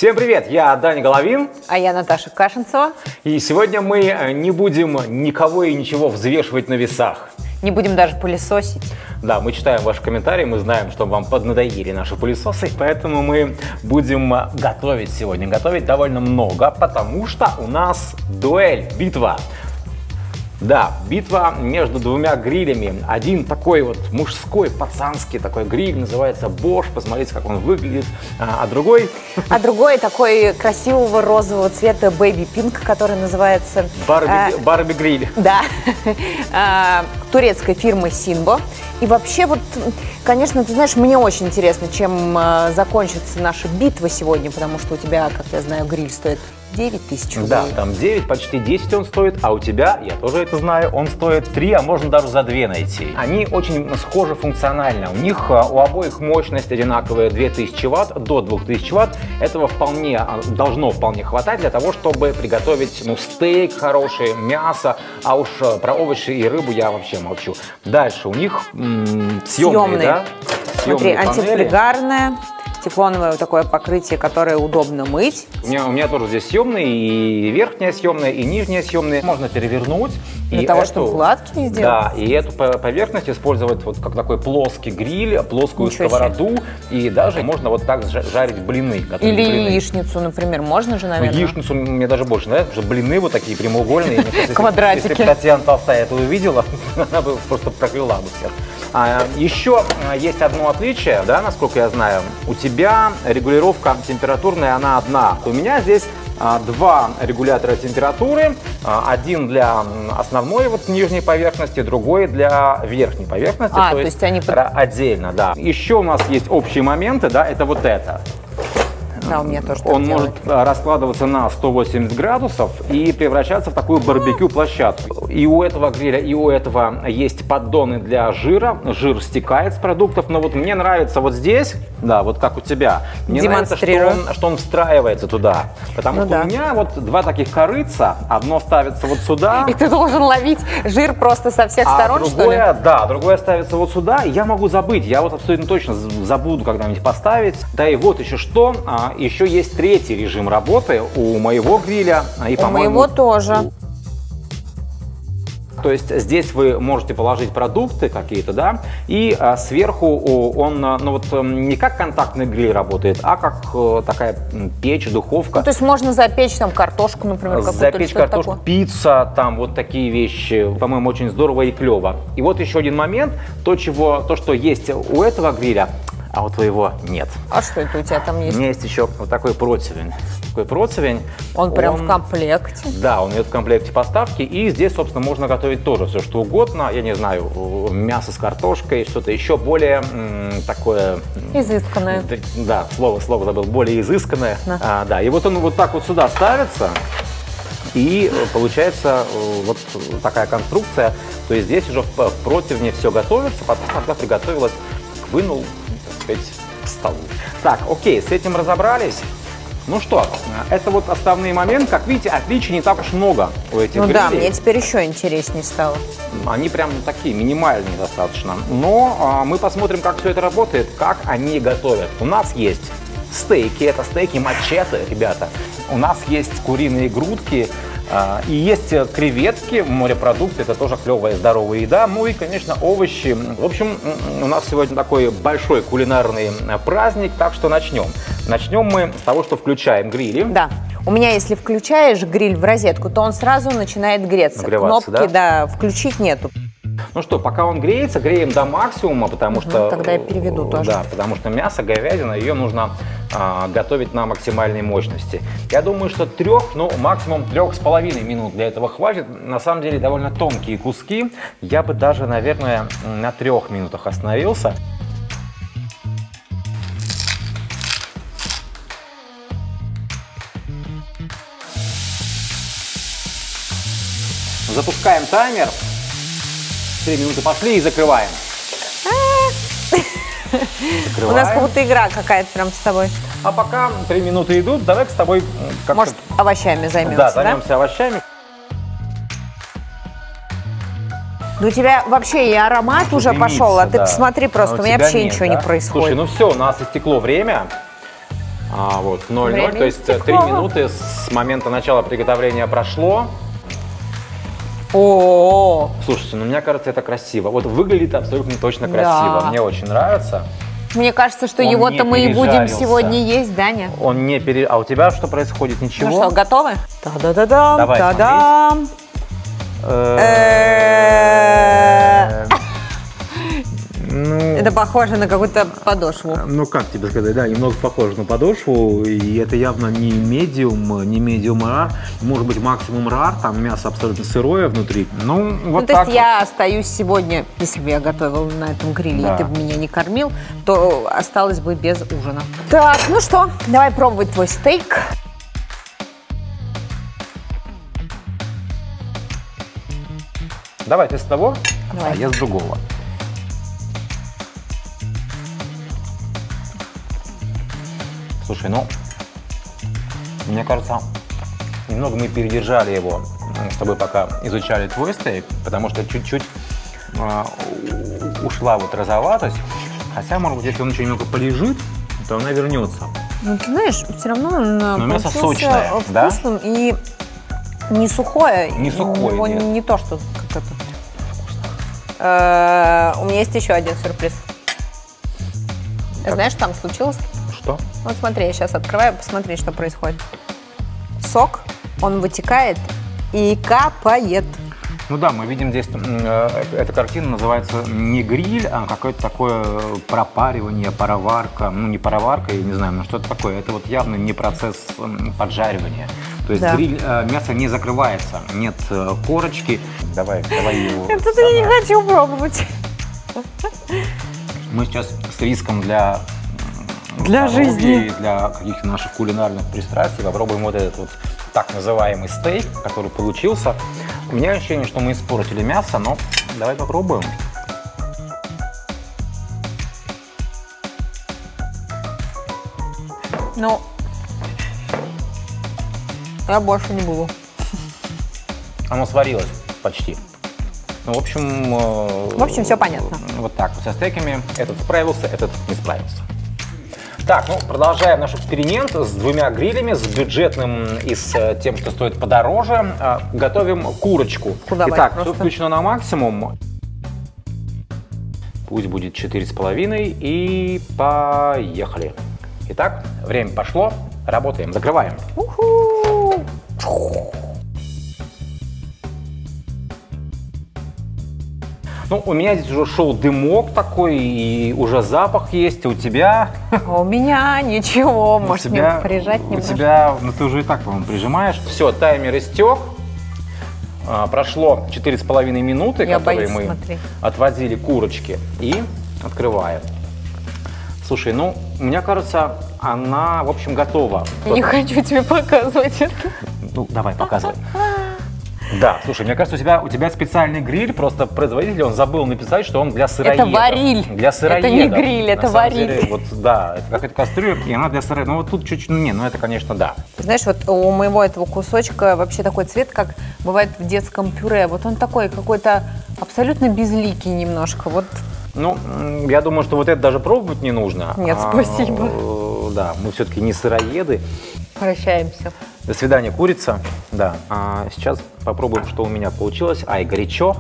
Всем привет, я Даня Головин. А я Наташа Кашинцева. И сегодня мы не будем никого и ничего взвешивать на весах. Не будем даже пылесосить. Да, мы читаем ваши комментарии, мы знаем, что вам поднадоели наши пылесосы, поэтому мы будем готовить сегодня. Готовить довольно много, потому что у нас дуэль, битва. Да, битва между двумя грилями. Один такой вот мужской, пацанский такой гриль, называется Bosch. Посмотрите, как он выглядит. А другой... А другой такой красивого розового цвета Baby Pink, который называется... Барби гриль. Да. Турецкой фирмы Sinbo. И вообще вот, конечно, ты знаешь, мне очень интересно, чем закончится наша битва сегодня, потому что у тебя, как я знаю, гриль стоит 9 тысяч рублей. Да, там 9, почти 10 он стоит, а у тебя, я тоже это знаю, он стоит 3, а можно даже за 2 найти. Они очень схожи функционально. У них у обоих мощность одинаковая 2000 Вт до 2000 Вт. Этого должно вполне хватать для того, чтобы приготовить стейк хороший, мясо, а уж про овощи и рыбу я вообще молчу. Дальше у них съемные, да? Смотри, антипригарное. Тефлоновое такое покрытие, которое удобно мыть. У меня тоже здесь съемные, и верхняя съемная, и нижняя съемная. Можно перевернуть. Для того, чтобы гладкие сделать? Да, и эту поверхность использовать вот как такой плоский гриль, плоскую сковороду. И даже можно вот так жарить блины. Или яичницу, например. Можно же, наверное? Яичницу мне даже больше нравится, потому что блины вот такие прямоугольные. Квадратики. Если бы Татьяна Толстая это увидела, она бы просто прокляла бы всех. Еще есть одно отличие, да, насколько я знаю. У тебя регулировка температурная, она одна. У меня здесь два регулятора температуры. Один для основной вот нижней поверхности, другой для верхней поверхности. То есть они отдельно, да. Еще у нас есть общие моменты, да, это вот это. Да, у меня тоже он может раскладываться на 180 градусов и превращаться в такую барбекю-площадку. И у этого гриля, и у этого есть поддоны для жира. Жир стекает с продуктов, но вот мне нравится вот здесь, да, вот как у тебя. Мне нравится, что он встраивается туда. Потому что у меня вот два таких корыца. Одно ставится вот сюда. И ты должен ловить жир просто со всех сторон, что ли? Да, другое ставится вот сюда. И я могу забыть. Я вот абсолютно точно забуду когда-нибудь поставить. Да и вот еще что. Еще есть третий режим работы у моего гриля. И, у моего тоже. То есть здесь вы можете положить продукты какие-то, да, и сверху он, не как контактный гриль работает, а как такая печь, духовка. То есть можно запечь там картошку, например, какую-то. Запечь картошку, пицца, там вот такие вещи, по-моему, очень здорово и клево. И вот еще один момент, то, что есть у этого гриля, а у твоего нет. А что это у тебя там есть? У меня есть еще вот такой противень. Он прям в комплекте? Да, он идет в комплекте поставки. И здесь, собственно, можно готовить тоже все, что угодно. Я не знаю, мясо с картошкой, что-то еще более такое... Изысканное. Да, слово забыл, более изысканное. Да, и вот он вот так вот сюда ставится. И получается вот такая конструкция. То есть здесь уже в противне все готовится. Потом, когда приготовилось, вынул, так сказать, к столу. Так, окей, с этим разобрались. Ну что, это вот основные моменты. Как видите, отличий не так уж много у этих грилей. Да, мне теперь еще интереснее стало. Они прям такие минимальные достаточно. Но мы посмотрим, как все это работает, как они готовят. У нас есть стейки, это стейки мачете, ребята. У нас есть куриные грудки. И есть креветки, морепродукты, это тоже клевая здоровая еда. Ну и, конечно, овощи. В общем, у нас сегодня такой большой кулинарный праздник, так что начнем. Начнем мы с того, что включаем грили. Да. У меня, если включаешь гриль в розетку, то он сразу начинает греться. Нагреваться, кнопки, да, включить нету. Ну что, пока он греется, греем до максимума, потому что... Тогда я переведу тоже. Да, потому что мясо, говядина, ее нужно готовить на максимальной мощности. Я думаю, что максимум 3,5 минут для этого хватит. На самом деле довольно тонкие куски. Я бы даже, наверное, на 3 минутах остановился. Запускаем таймер. 3 минуты пошли и закрываем. У нас как будто игра какая-то прям с тобой. А пока 3 минуты идут, давай с тобой... Может, овощами займемся, да? Займемся овощами. Да у тебя вообще и аромат уже пошел, а ты посмотри просто, у меня вообще ничего не происходит. Слушай, ну все, у нас истекло время. Вот, 0,0, Время то есть 3 истекло. минуты с момента начала приготовления прошло. О, Слушайте, ну мне кажется, это красиво. Вот выглядит абсолютно точно Да. красиво. Мне очень нравится. мне кажется, что Он его-то не мы и будем пережарился. сегодня есть, Даня. Он не пере... А у тебя что происходит? Ничего? Ну что, готовы? Та-да-да-дам, Давай та-дам. Ну, Это похоже на какую-то подошву. ну, как тебе сказать, да, немного похоже на подошву, и это явно не медиум рар, может быть максимум рар, там мясо абсолютно сырое внутри. Ну, вот Ну, то так есть я остаюсь сегодня, если бы я готовила на этом гриле, Да. и ты бы меня не кормил, то осталась бы без ужина. Так, ну что, давай пробовать твой стейк. вот. Давай ты с того, Давай. а я с другого. Слушай, ну, мне кажется, немного мы передержали его с тобой, пока изучали твой стейк, потому что чуть-чуть ушла вот розоватость. Хотя, может быть, если он еще немного полежит, то она вернется. Ну, ты знаешь, все равно он Но мясо получился сочное, да? вкусным и не сухое. Не сухое, У него нет. не то, что как это. У меня есть еще один сюрприз. Знаешь, что там случилось? Что? Вот смотри, я сейчас открываю, посмотри, что происходит. Сок, он вытекает и капает. Ну да, мы видим здесь, эта картина называется не гриль, а какое-то такое пропаривание, пароварка. Ну не пароварка, я не знаю, но что-то такое. Это вот явно не процесс поджаривания. То есть Да. гриль, мясо не закрывается, нет корочки. Давай его. Это я не хочу пробовать. Мы сейчас с риском для Для здоровья жизни. и для каких-то наших кулинарных пристрастий попробуем вот этот вот так называемый стейк, который получился. У меня ощущение, что мы испортили мясо, но давай попробуем. Ну, я больше не буду. Оно сварилось почти. Ну, в общем, всё понятно. Вот так вот со стейками. Этот справился, этот не справился. Так, ну, продолжаем наш эксперимент с двумя грилями, с бюджетным и с тем, что стоит подороже. Готовим курочку. Давай, Итак, просто. все включено на максимум. Пусть будет 4,5 и поехали. Итак, время пошло, работаем, закрываем. Уху! Ну, у меня здесь уже шел дымок такой, и уже запах есть, у тебя... А у меня ничего, может мне прижать У немножко? тебя, ну ты уже и так, по-моему, прижимаешь. Все, таймер истек. Прошло 4,5 минуты, Я которые боюсь, мы смотри. отводили курочки. И открываем. Слушай, ну, мне кажется, она, в общем, готова. Я не хочу тебе показывать это. Ну, давай, показывай. Да, слушай, мне кажется, у тебя специальный гриль, просто производитель, он забыл написать, что он для сыроедов. Это вариль. Для сыроедов. Это не гриль, это На самом вариль. деле, вот, да, это какая-то кастрюля, и она для сыроедов. Ну, вот тут чуть-чуть, ну, это, конечно, да. Знаешь, вот у моего этого кусочка вообще такой цвет, как бывает в детском пюре. Вот он такой какой-то абсолютно безликий немножко. Вот Ну, я думаю, что вот это даже пробовать не нужно. Нет, спасибо. Да, мы все-таки не сыроеды. прощаемся. До свидания, курица. Да. А сейчас попробуем, что у меня получилось. Ай, горячо.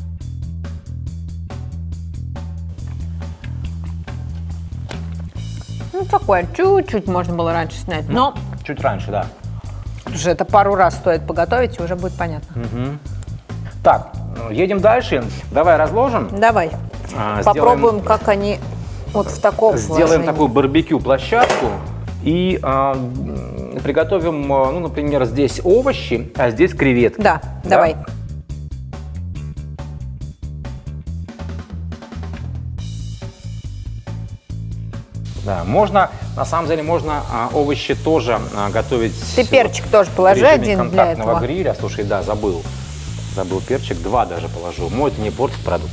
Ну, такое, чуть-чуть можно было раньше снять. Но Чуть раньше, да. уже это пару раз стоит поготовить, и уже будет понятно. Так, едем дальше. Давай разложим. Давай, попробуем, как они вот в таком Сделаем положении. такую барбекю-площадку и приготовим, ну, например, здесь овощи, а здесь креветки. Да, давай. Да, можно, на самом деле, можно овощи тоже готовить. Ты перчик тоже положи в режиме один для контактного этого. гриля. Слушай, да, забыл перчик, 2 даже положу. Мой это не портит продукт.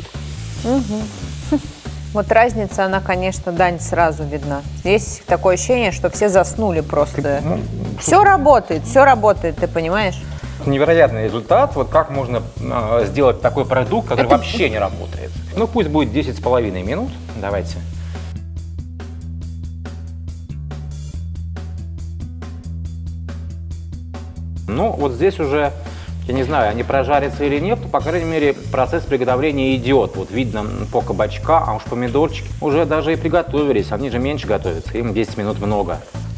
Вот разница, она, конечно, Дань, сразу видна. Здесь такое ощущение, что все заснули просто. Все работает, ты понимаешь? Невероятный результат. Вот как можно сделать такой продукт, который вообще не работает. Ну, пусть будет 10,5 минут. Давайте. Ну, вот здесь уже, я не знаю, они прожарятся или нет, но, по крайней мере, процесс приготовления идет. Вот видно по кабачка, а уж помидорчики уже даже и приготовились. Они же меньше готовятся, им 10 минут много.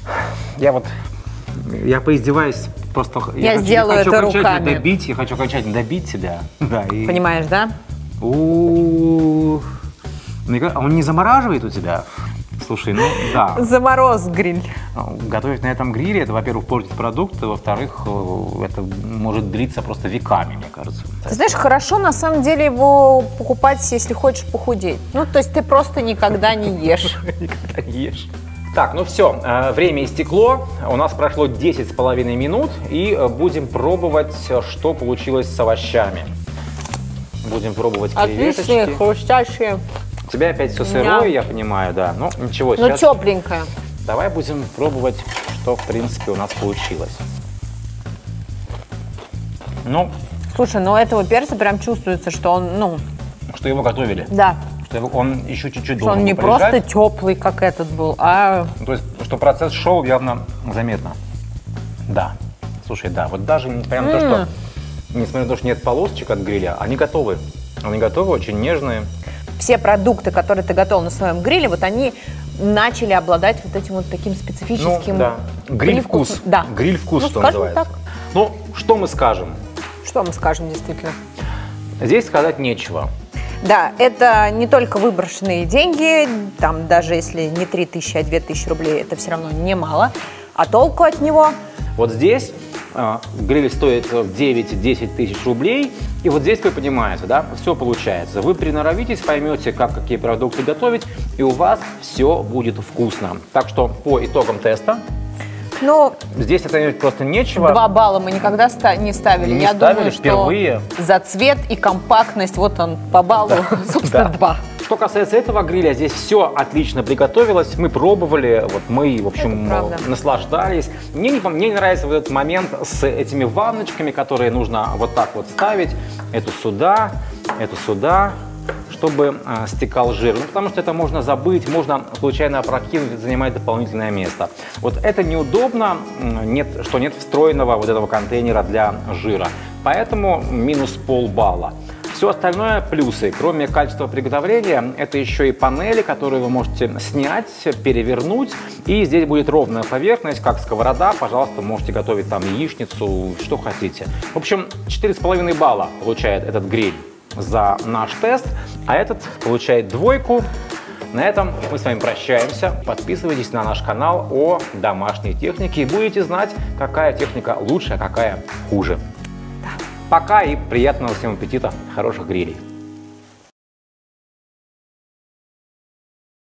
Я поиздеваюсь просто. Я сделаю это руками. Я хочу окончательно добить тебя. Да, и... Понимаешь, да? Он не замораживает у тебя? Слушай, ну да. Замороз гриль. Готовить на этом гриле, это, во-первых, портит продукт, во-вторых, это может длиться просто веками, мне кажется. Ты знаешь, хорошо на самом деле его покупать, если хочешь похудеть. Ну, то есть ты просто никогда не ешь. Никогда не ешь. Так, ну все, время истекло, у нас прошло 10,5 минут, и будем пробовать, что получилось с овощами. Будем пробовать креветочки. Отличные, хрустящие. У тебя опять все сырое, я понимаю, да. Ну, ничего, сейчас... Ну, тепленькое. Давай будем пробовать, что, в принципе, у нас получилось. Ну... Слушай, ну этого перца прям чувствуется, что он, ну... Что его готовили. Да. Что он еще чуть-чуть должен он не просто теплый, как этот был, а... То есть, что процесс шел явно заметно. Да. Слушай, да, вот даже несмотря на то, что... Несмотря на то, что нет полосочек от гриля, они готовы. Они готовы, очень нежные. Все продукты, которые ты готовил на своем гриле, вот они начали обладать вот этим вот таким специфическим... Ну, да. Гриль-вкус. Да. Гриль-вкус, ну, что скажем называется. Так. Ну, что мы скажем? Что мы скажем, действительно? Здесь сказать нечего. Да, это не только выброшенные деньги, там даже если не 3000, а 2000 рублей, это все равно немало, а толку от него... Вот здесь гриль стоит 9-10 тысяч рублей, и вот здесь вы понимаете, да, все получается. Вы приноровитесь, поймете, какие продукты готовить, и у вас все будет вкусно. Так что по итогам теста, ну, здесь оценивать просто нечего. 2 балла мы никогда не ставили. Не Я ставили думаю, впервые. Что за цвет и компактность, вот он по баллу, собственно, 2. Что касается этого гриля, здесь все отлично приготовилось. Мы пробовали, вот мы, в общем, наслаждались. Мне не нравится вот этот момент с этими ванночками, которые нужно вот так вот ставить. Эту сюда, чтобы стекал жир. Ну, потому что это можно забыть, можно случайно опрокинуть, занимать дополнительное место. Вот это неудобно, что нет встроенного вот этого контейнера для жира. Поэтому минус полбалла. Все остальное плюсы. Кроме качества приготовления, это еще и панели, которые вы можете снять, перевернуть. И здесь будет ровная поверхность, как сковорода. Пожалуйста, можете готовить там яичницу, что хотите. В общем, 4,5 балла получает этот гриль за наш тест, а этот получает 2. На этом мы с вами прощаемся. Подписывайтесь на наш канал о домашней технике и будете знать, какая техника лучше, а какая хуже. Пока и приятного всем аппетита, хороших грилей.